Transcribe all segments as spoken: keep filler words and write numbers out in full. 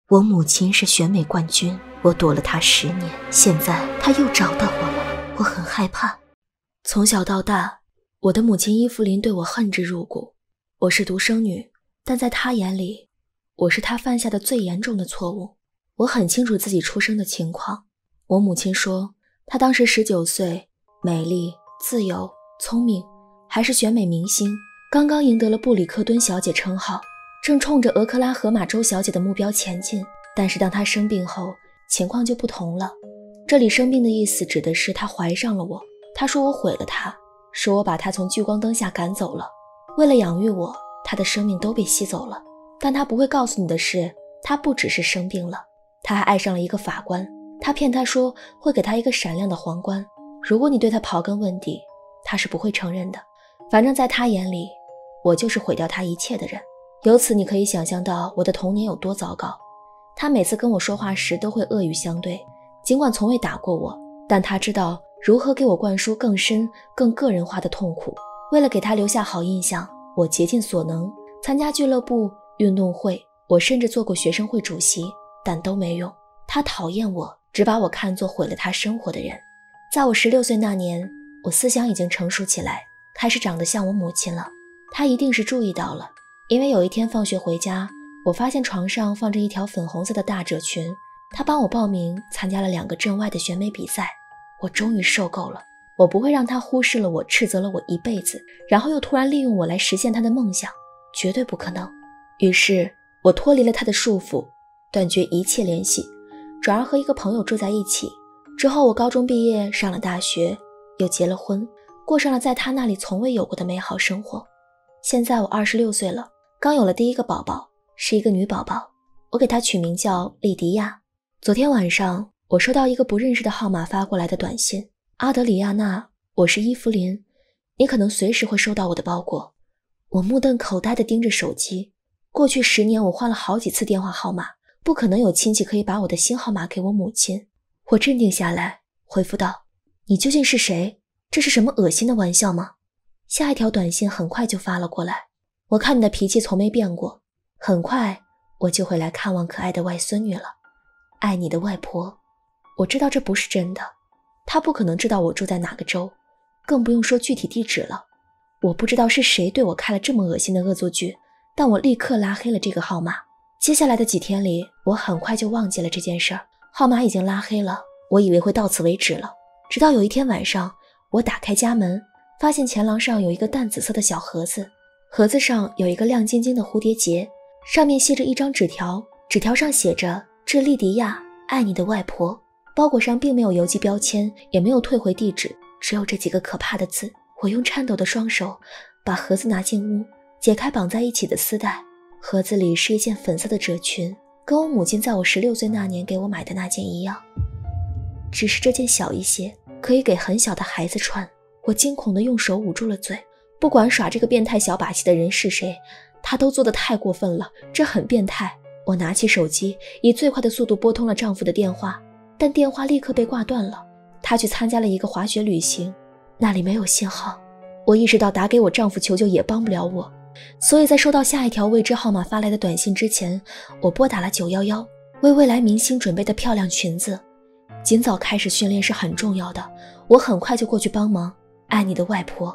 我母亲是选美冠军，我躲了她十年，现在她又找到我了，我很害怕。从小到大，我的母亲伊芙琳对我恨之入骨。我是独生女，但在她眼里，我是她犯下的最严重的错误。我很清楚自己出生的情况。我母亲说，她当时十九岁，美丽、自由、聪明，还是选美明星，刚刚赢得了布里克敦小姐称号，正冲着俄克拉荷马州小姐的目标前进。但是当她生病后，情况就不同了。这里生病的意思指的是她怀上了我。她说我毁了她，说我把她从聚光灯下赶走了。为了养育我，她的生命都被吸走了。但她不会告诉你的是，她不只是生病了，她还爱上了一个法官。她骗她说会给她一个闪亮的皇冠，如果你对她刨根问底，她是不会承认的。反正在她眼里，我就是毁掉她一切的人。由此你可以想象到我的童年有多糟糕。她每次跟我说话时都会恶语相对，尽管从未打过我，但她知道如何给我灌输更深更个人化的痛苦。为了给她留下好印象，我竭尽所能，参加俱乐部、运动会，我甚至做过学生会主席，但都没用。她讨厌我，只把我看作毁了她生活的人。在我十六岁那年，我思想已经成熟起来，开始长得像我母亲了。她一定是注意到了，因为有一天放学回家，我发现床上放着一条粉红色的大褶裙。她帮我报名参加了两个镇外的选美比赛。我终于受够了，我不会让她忽视了我，斥责了我一辈子，然后又突然利用我来实现她的梦想，绝对不可能。于是我脱离了她的束缚，断绝一切联系，转而和一个朋友住在一起。之后我高中毕业，上了大学，又结了婚，过上了在她那里从未有过的美好生活。现在我二十六岁了，刚有了第一个宝宝，是一个女宝宝，我给她取名叫莉迪亚。昨天晚上我收到一个不认识的号码发过来的短信，阿德里亚娜，我是伊芙琳，你可能随时会收到我的包裹。我目瞪口呆地盯着手机，过去十年我换了好几次电话号码，不可能有亲戚可以把我的新号码给我母亲。我镇定下来，回复道，你究竟是谁？这是什么恶心的玩笑吗？下一条短信很快就发了过来，我看你的脾气从没变过，很快我就会来看望可爱的外孙女了，爱你的外婆。我知道这不是真的，她不可能知道我住在哪个州，更不用说具体地址了。我不知道是谁对我开了这么恶心的恶作剧，但我立刻拉黑了这个号码。接下来的几天里，我很快就忘记了这件事儿，号码已经拉黑了，我以为会到此为止了。直到有一天晚上，我打开家门，发现前廊上有一个淡紫色的小盒子，盒子上有一个亮晶晶的蝴蝶结，上面系着一张纸条，纸条上写着致莉迪亚，爱你的外婆。包裹上并没有邮寄标签，也没有退回地址，只有这几个可怕的字。我用颤抖的双手把盒子拿进屋，解开绑在一起的丝带，盒子里是一件粉色的褶裙，跟我母亲在我十六岁那年给我买的那件一样，只是这件小一些，可以给很小的孩子穿。我惊恐地用手捂住了嘴，不管耍这个变态小把戏的人是谁，他都做得太过分了，这很变态。我拿起手机，以最快的速度拨通了丈夫的电话，但电话立刻被挂断了。他去参加了一个滑雪旅行，那里没有信号。我意识到打给我丈夫求救也帮不了我，所以在收到下一条未知号码发来的短信之前，我拨打了九一一，为未来明星准备的漂亮裙子。尽早开始训练是很重要的，我很快就过去帮忙。爱你的外婆。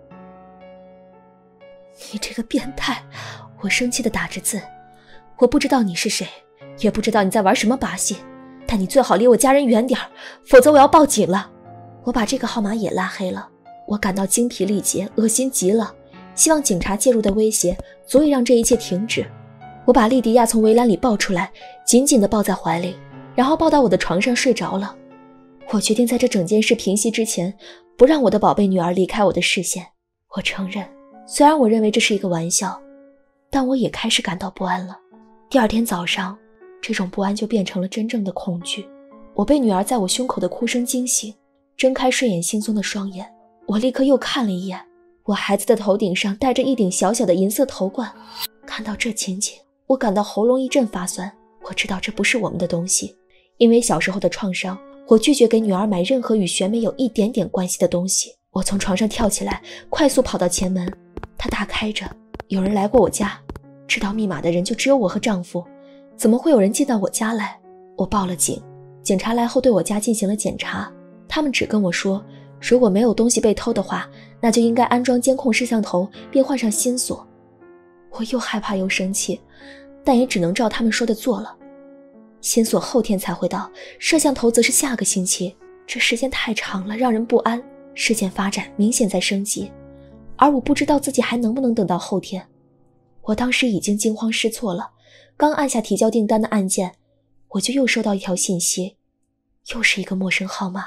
你这个变态，我生气地打着字。我不知道你是谁，也不知道你在玩什么把戏，但你最好离我家人远点，否则我要报警了。我把这个号码也拉黑了。我感到精疲力竭，恶心极了，希望警察介入的威胁足以让这一切停止。我把莉迪亚从围栏里抱出来，紧紧地抱在怀里，然后抱到我的床上睡着了。我决定在这整件事平息之前，不让我的宝贝女儿离开我的视线。我承认，虽然我认为这是一个玩笑，但我也开始感到不安了。第二天早上，这种不安就变成了真正的恐惧。我被女儿在我胸口的哭声惊醒，睁开睡眼惺忪的双眼，我立刻又看了一眼，我孩子的头顶上戴着一顶小小的银色头冠。看到这情景，我感到喉咙一阵发酸。我知道这不是我们的东西，因为小时候的创伤，我拒绝给女儿买任何与选美有一点点关系的东西。我从床上跳起来，快速跑到前门，它大开着，有人来过我家，知道密码的人就只有我和丈夫。 怎么会有人进到我家来？我报了警，警察来后对我家进行了检查，他们只跟我说，如果没有东西被偷的话，那就应该安装监控摄像头并换上新锁。我又害怕又生气，但也只能照他们说的做了。新锁后天才会到，摄像头则是下个星期，这时间太长了，让人不安。事件发展明显在升级，而我不知道自己还能不能等到后天。我当时已经惊慌失措了，刚按下提交订单的按键，我就又收到一条信息，又是一个陌生号码。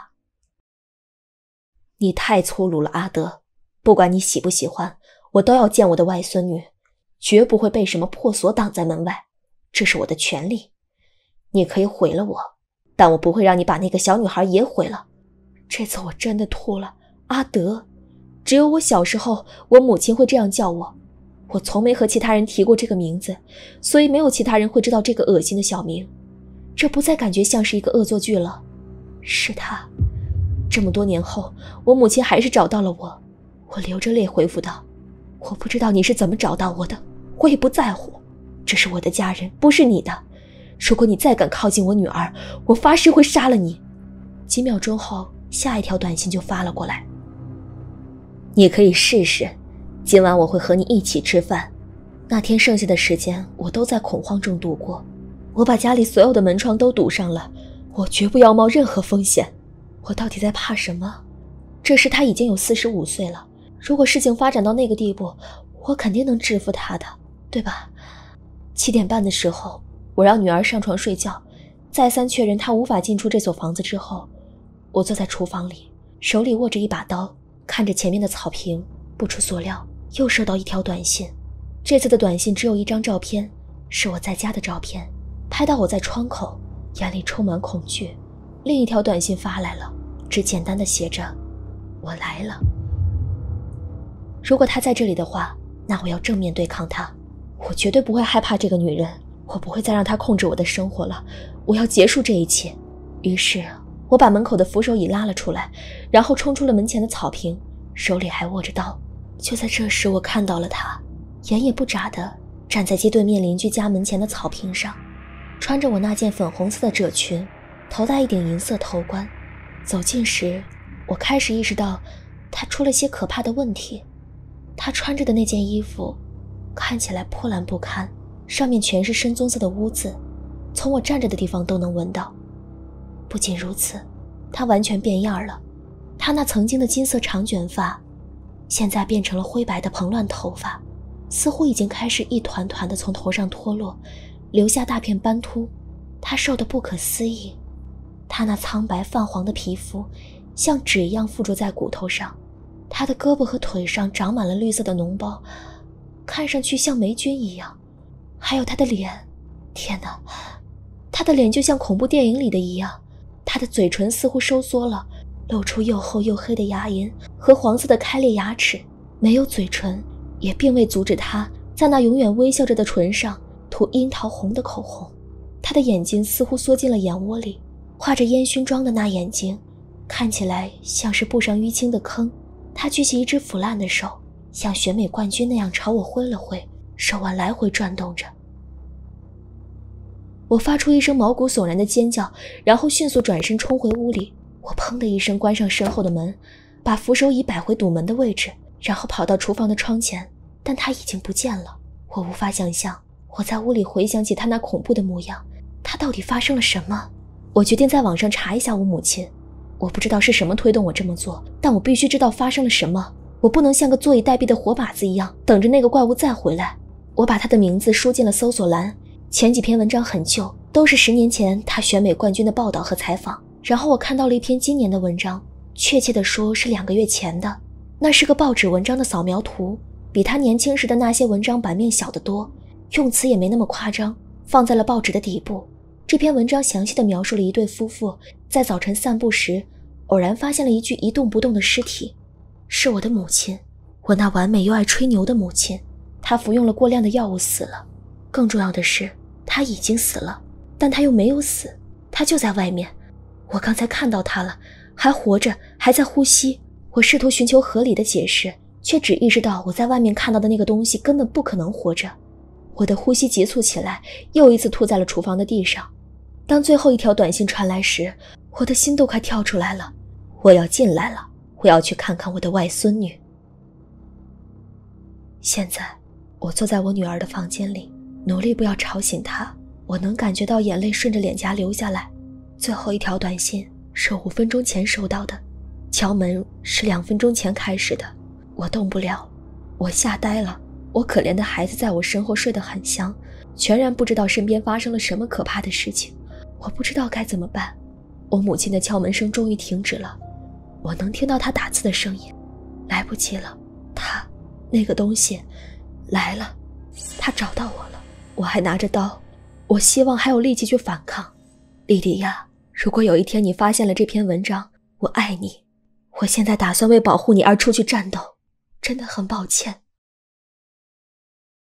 你太粗鲁了，阿德，不管你喜不喜欢，我都要见我的外孙女，绝不会被什么破锁挡在门外，这是我的权利。你可以毁了我，但我不会让你把那个小女孩也毁了。这次我真的吐了，阿德，只有我小时候我母亲会这样叫我，我从没和其他人提过这个名字，所以没有其他人会知道这个恶心的小名。这不再感觉像是一个恶作剧了，是他。这么多年后，我母亲还是找到了我。我流着泪回复道，我不知道你是怎么找到我的，我也不在乎，这是我的家人，不是你的。如果你再敢靠近我女儿，我发誓会杀了你。几秒钟后，下一条短信就发了过来，你可以试试，今晚我会和你一起吃饭。那天剩下的时间我都在恐慌中度过，我把家里所有的门窗都堵上了，我绝不要冒任何风险。我到底在怕什么？这时他已经有四十五岁了，如果事情发展到那个地步，我肯定能制服他的，对吧？七点半的时候，我让女儿上床睡觉，再三确认她无法进出这所房子之后，我坐在厨房里，手里握着一把刀，看着前面的草坪，不出所料，又收到一条短信。这次的短信只有一张照片，是我在家的照片，拍到我在窗口，眼里充满恐惧。另一条短信发来了，只简单的写着，我来了。如果她在这里的话，那我要正面对抗她，我绝对不会害怕这个女人，我不会再让她控制我的生活了，我要结束这一切。于是我把门口的扶手椅拉了出来，然后冲出了门前的草坪，手里还握着刀。就在这时，我看到了她，眼也不眨地站在街对面邻居家门前的草坪上，穿着我那件粉红色的褶裙，头戴一顶银色头冠。走近时，我开始意识到她出了些可怕的问题。她穿着的那件衣服看起来破烂不堪，上面全是深棕色的污渍，从我站着的地方都能闻到。不仅如此，她完全变样了，她那曾经的金色长卷发现在变成了灰白的蓬乱头发，似乎已经开始一团团的从头上脱落，留下大片斑秃。她瘦得不可思议，她那苍白泛黄的皮肤像纸一样附着在骨头上，她的胳膊和腿上长满了绿色的脓包，看上去像霉菌一样。还有她的脸，天哪，她的脸就像恐怖电影里的一样，她的嘴唇似乎收缩了，露出又厚又黑的牙龈和黄色的开裂牙齿。没有嘴唇，也并未阻止她在那永远微笑着的唇上涂樱桃红的口红。她的眼睛似乎缩进了眼窝里，画着烟熏妆的那眼睛看起来像是布上淤青的坑。她举起一只腐烂的手，像选美冠军那样朝我挥了挥，手腕来回转动着。我发出一声毛骨悚然的尖叫，然后迅速转身冲回屋里。我砰的一声关上身后的门，把扶手椅摆回堵门的位置，然后跑到厨房的窗前，但他已经不见了。我无法想象，我在屋里回想起他那恐怖的模样，他到底发生了什么？我决定在网上查一下我母亲。我不知道是什么推动我这么做，但我必须知道发生了什么。我不能像个坐以待毙的活靶子一样，等着那个怪物再回来。我把他的名字输进了搜索栏，前几篇文章很旧，都是十年前他选美冠军的报道和采访。然后我看到了一篇今年的文章，确切地说是两个月前的。那是个报纸文章的扫描图，比他年轻时的那些文章版面小得多，用词也没那么夸张，放在了报纸的底部。这篇文章详细地描述了一对夫妇在早晨散步时偶然发现了一具一动不动的尸体。是我的母亲，我那完美又爱吹牛的母亲。她服用了过量的药物死了，更重要的是她已经死了，但她又没有死，她就在外面。我刚才看到她了，还活着，还在呼吸。我试图寻求合理的解释，却只意识到我在外面看到的那个东西根本不可能活着。 我的呼吸急促起来，又一次吐在了厨房的地上。当最后一条短信传来时，我的心都快跳出来了。我要进来了，我要去看看我的外孙女。现在我坐在我女儿的房间里，努力不要吵醒她。我能感觉到眼泪顺着脸颊流下来。最后一条短信是五分钟前收到的，敲门是两分钟前开始的。我动不了，我吓呆了。我可怜的孩子在我身后睡得很香，全然不知道身边发生了什么可怕的事情。我不知道该怎么办。我母亲的敲门声终于停止了，我能听到她打字的声音。来不及了，她那个东西来了，她找到我了。我还拿着刀，我希望还有力气去反抗。莉迪亚，如果有一天你发现了这篇文章，我爱你。我现在打算为保护你而出去战斗，真的很抱歉。